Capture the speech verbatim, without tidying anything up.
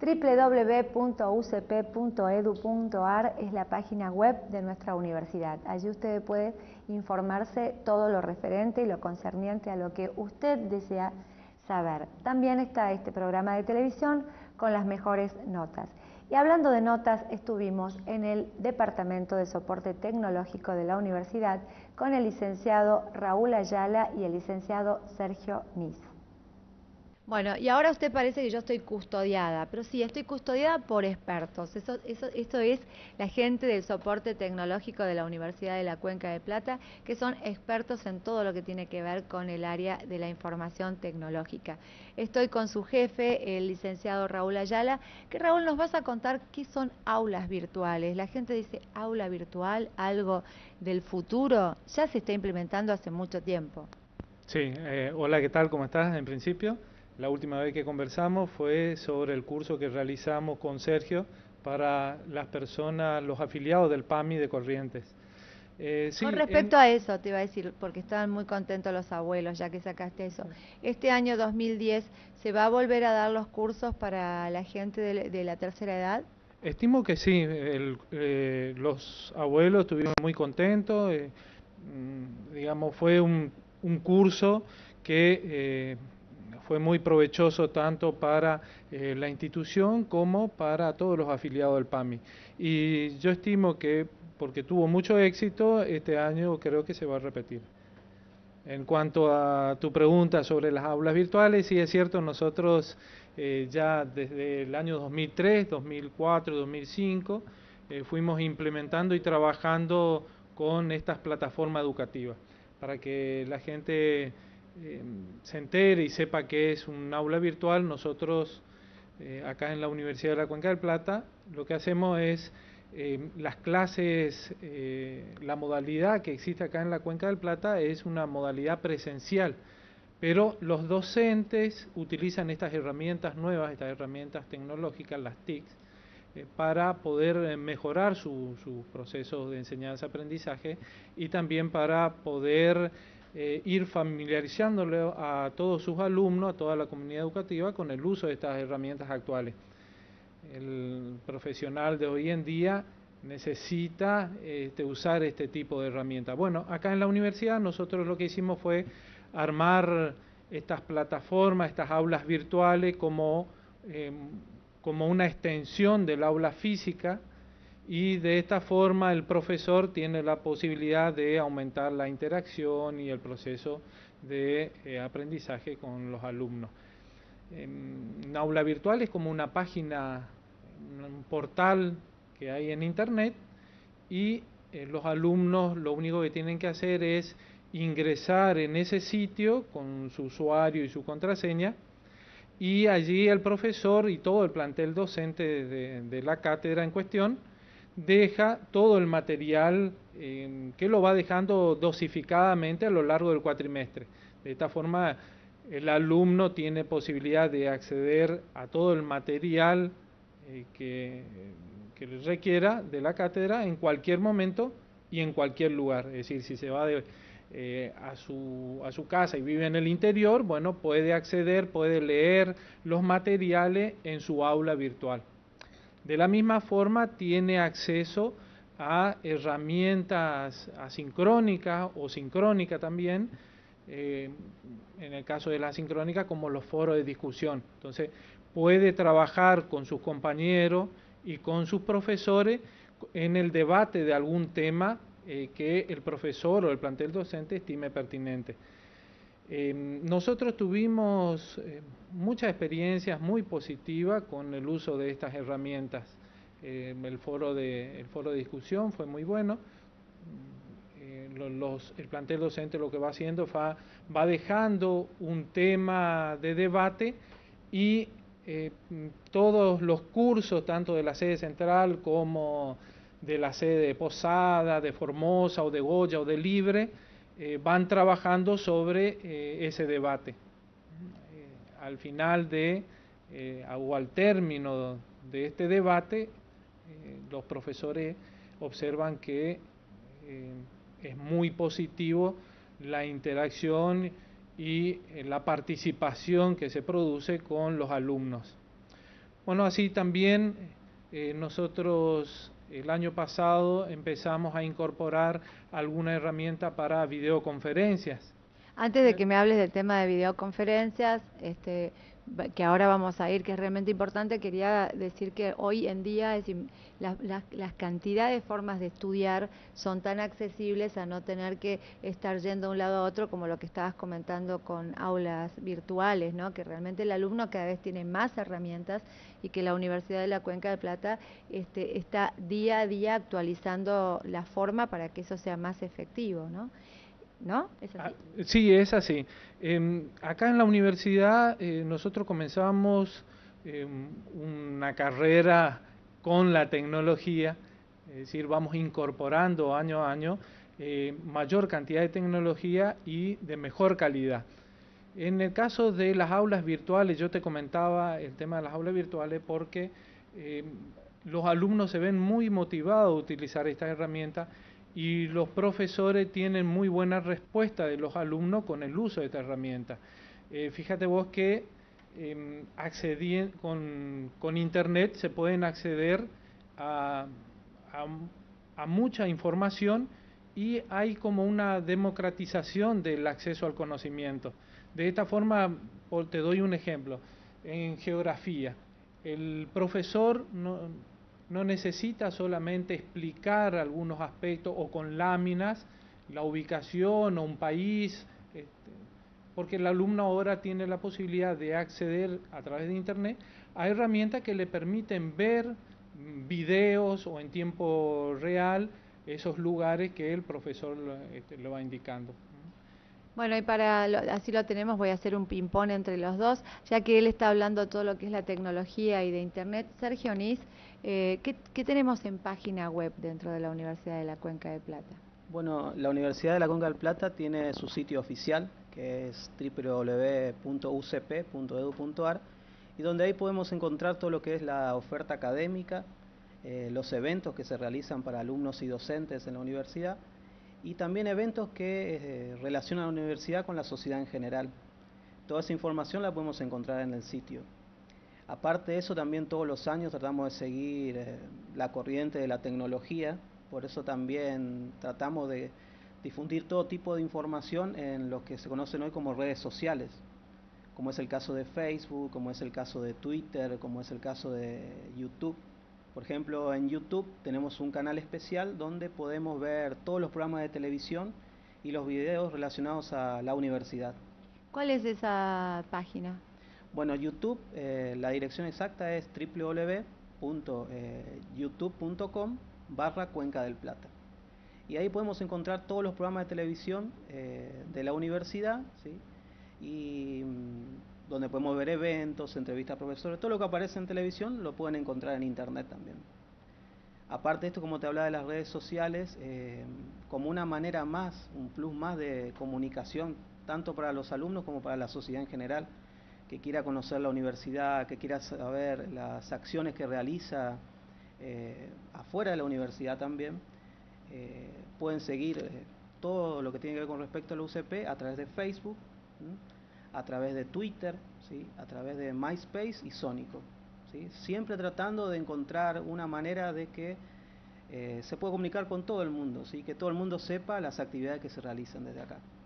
w w w punto u c p punto e d u punto a r es la página web de nuestra universidad. Allí usted puede informarse todo lo referente y lo concerniente a lo que usted desea saber. También está este programa de televisión con las mejores notas. Y hablando de notas, estuvimos en el Departamento de Soporte Tecnológico de la Universidad con el licenciado Raúl Ayala y el licenciado Sergio Nis. Bueno, y ahora usted parece que yo estoy custodiada, pero sí, estoy custodiada por expertos. Eso, eso, esto es la gente del soporte tecnológico de la Universidad de la Cuenca de Plata, que son expertos en todo lo que tiene que ver con el área de la información tecnológica. Estoy con su jefe, el licenciado Raúl Ayala, que Raúl nos vas a contar qué son aulas virtuales. La gente dice aula virtual, algo del futuro, ya se está implementando hace mucho tiempo. Sí, eh, hola, ¿qué tal? ¿Cómo estás? En principio, la última vez que conversamos fue sobre el curso que realizamos con Sergio para las personas, los afiliados del P A M I de Corrientes. Eh, sí, con respecto en... a eso, te iba a decir, porque estaban muy contentos los abuelos, ya que sacaste eso. Este año dos mil diez, ¿se va a volver a dar los cursos para la gente de, de la tercera edad? Estimo que sí, el, eh, los abuelos estuvieron muy contentos, eh, digamos, fue un, un curso que eh, fue muy provechoso tanto para eh, la institución como para todos los afiliados del P A M I. Y yo estimo que, porque tuvo mucho éxito, este año creo que se va a repetir. En cuanto a tu pregunta sobre las aulas virtuales, sí es cierto, nosotros eh, ya desde el año dos mil tres, dos mil cuatro, dos mil cinco eh, fuimos implementando y trabajando con estas plataformas educativas para que la gente eh, se entere y sepa qué es un aula virtual. Nosotros eh, acá en la Universidad de la Cuenca del Plata lo que hacemos es Eh, las clases, eh, la modalidad que existe acá en la Cuenca del Plata es una modalidad presencial, pero los docentes utilizan estas herramientas nuevas, estas herramientas tecnológicas, las T I Cs, eh, para poder eh, mejorar sus su procesos de enseñanza-aprendizaje y también para poder eh, ir familiarizándole a todos sus alumnos, a toda la comunidad educativa con el uso de estas herramientas actuales. El profesional de hoy en día necesita este, usar este tipo de herramientas. Bueno, acá en la universidad nosotros lo que hicimos fue armar estas plataformas, estas aulas virtuales como, eh, como una extensión del aula física, y de esta forma el profesor tiene la posibilidad de aumentar la interacción y el proceso de eh, aprendizaje con los alumnos. Un aula virtual es como una página, un portal que hay en internet, y eh, los alumnos lo único que tienen que hacer es ingresar en ese sitio con su usuario y su contraseña, y allí el profesor y todo el plantel docente de, de la cátedra en cuestión deja todo el material eh, que lo va dejando dosificadamente a lo largo del cuatrimestre. De esta forma el alumno tiene posibilidad de acceder a todo el material eh, que, que requiera de la cátedra en cualquier momento y en cualquier lugar. Es decir, si se va de, eh, a, su, a su casa y vive en el interior, bueno, puede acceder, puede leer los materiales en su aula virtual. De la misma forma tiene acceso a herramientas asincrónicas o sincrónicas también, eh, en el caso de la asincrónica como los foros de discusión. Entonces puede trabajar con sus compañeros y con sus profesores en el debate de algún tema eh, que el profesor o el plantel docente estime pertinente. Eh, nosotros tuvimos eh, muchas experiencias muy positivas con el uso de estas herramientas. Eh, el, foro de, el foro de discusión fue muy bueno. Eh, los, el plantel docente lo que va haciendo va, va dejando un tema de debate, y eh, todos los cursos, tanto de la sede central como de la sede de Posada, de Formosa o de Goya o de Libre, Eh, van trabajando sobre eh, ese debate. Eh, al final de, eh, o al término de este debate, eh, los profesores observan que eh, es muy positivo la interacción y eh, la participación que se produce con los alumnos. Bueno, así también eh, nosotros el año pasado empezamos a incorporar alguna herramienta para videoconferencias. Antes de que me hables del tema de videoconferencias, este, va- que ahora vamos a ir, que es realmente importante, quería decir que hoy en día es im- las, las, las cantidades de formas de estudiar son tan accesibles a no tener que estar yendo de un lado a otro, como lo que estabas comentando con aulas virtuales, ¿no? Que realmente el alumno cada vez tiene más herramientas y que la Universidad de la Cuenca de Plata este, está día a día actualizando la forma para que eso sea más efectivo, ¿no? ¿No? ¿Es Ah, así? sí, es así. Em, acá en la universidad eh, nosotros comenzamos em, una carrera con la tecnología, es decir, vamos incorporando año a año eh, mayor cantidad de tecnología y de mejor calidad. En el caso de las aulas virtuales, yo te comentaba el tema de las aulas virtuales porque eh, los alumnos se ven muy motivados a utilizar estas herramientas y los profesores tienen muy buena respuesta de los alumnos con el uso de esta herramienta. Eh, fíjate vos que eh, accedien, con, con Internet se pueden acceder a, a, a mucha información y hay como una democratización del acceso al conocimiento. De esta forma, por, te doy un ejemplo. En geografía, el profesor no, no necesita solamente explicar algunos aspectos o con láminas la ubicación o un país, este, porque el alumno ahora tiene la posibilidad de acceder a través de Internet a herramientas que le permiten ver videos o en tiempo real esos lugares que el profesor este, lo va indicando. Bueno, y para lo- así lo tenemos, voy a hacer un ping-pong entre los dos, ya que él está hablando todo lo que es la tecnología y de Internet. Sergio Nis, eh, ¿qué, qué tenemos en página web dentro de la Universidad de la Cuenca de Plata? Bueno, la Universidad de la Cuenca del Plata tiene su sitio oficial, que es w w w punto u c p punto e d u punto a r, y donde ahí podemos encontrar todo lo que es la oferta académica, eh, los eventos que se realizan para alumnos y docentes en la universidad, y también eventos que eh, relacionan a la universidad con la sociedad en general. Toda esa información la podemos encontrar en el sitio. Aparte de eso, también todos los años tratamos de seguir eh, la corriente de la tecnología, por eso también tratamos de difundir todo tipo de información en lo que se conocen hoy como redes sociales, como es el caso de Facebook, como es el caso de Twitter, como es el caso de YouTube. Por ejemplo, en YouTube tenemos un canal especial donde podemos ver todos los programas de televisión y los videos relacionados a la universidad. ¿Cuál es esa página? Bueno, YouTube, eh, la dirección exacta es w w w punto youtube punto com barra Cuenca del Plata. Y ahí podemos encontrar todos los programas de televisión eh, de la universidad, ¿sí? Y mm, donde podemos ver eventos, entrevistas a profesores, todo lo que aparece en televisión lo pueden encontrar en internet también. Aparte de esto, como te hablaba de las redes sociales, eh, como una manera más, un plus más de comunicación, tanto para los alumnos como para la sociedad en general, que quiera conocer la universidad, que quiera saber las acciones que realiza eh, afuera de la universidad también, eh, pueden seguir eh, todo lo que tiene que ver con respecto a la U C P a través de Facebook, ¿sí? A través de Twitter, ¿sí? A través de MySpace y Sónico, ¿sí? Siempre tratando de encontrar una manera de que eh, se pueda comunicar con todo el mundo, ¿sí? Que todo el mundo sepa las actividades que se realizan desde acá.